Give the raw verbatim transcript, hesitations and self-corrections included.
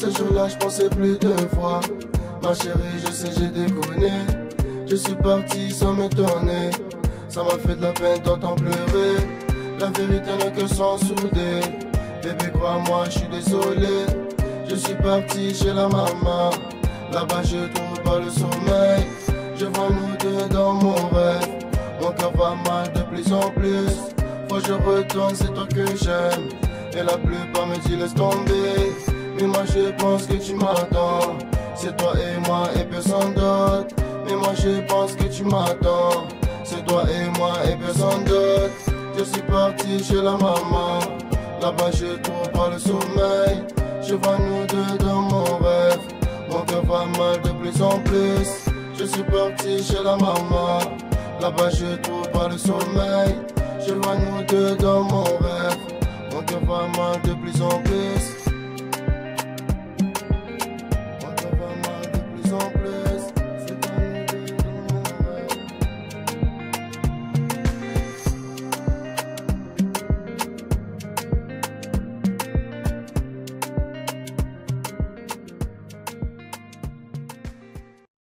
Ce jour-là, je pensais plus deux fois. Ma chérie, je sais, j'ai déconné. Je suis parti sans m'étonner. Ça m'a fait de la peine d'entendre pleurer. La vérité n'est que sans souder. Bébé, crois-moi, je suis désolé. Je suis parti chez la maman. Là-bas, je trouve pas le sommeil. Je vois nous deux dans mon rêve. Mon cœur va mal de plus en plus. Faut que je retourne, c'est toi que j'aime. Et la plupart me disent laisse tomber. Mais moi je pense que tu m'attends. C'est toi et moi et personne d'autre. Mais moi je pense que tu m'attends. C'est toi et moi et personne d'autre. Je suis parti chez la maman. Là-bas je trouve pas le sommeil. Je vois nous deux dans mon rêve. Mon cœur va mal de plus en plus. Je suis parti chez la maman. Là-bas je trouve pas le sommeil. Je vois nous deux dans mon rêve. Mon cœur va mal de plus en plus.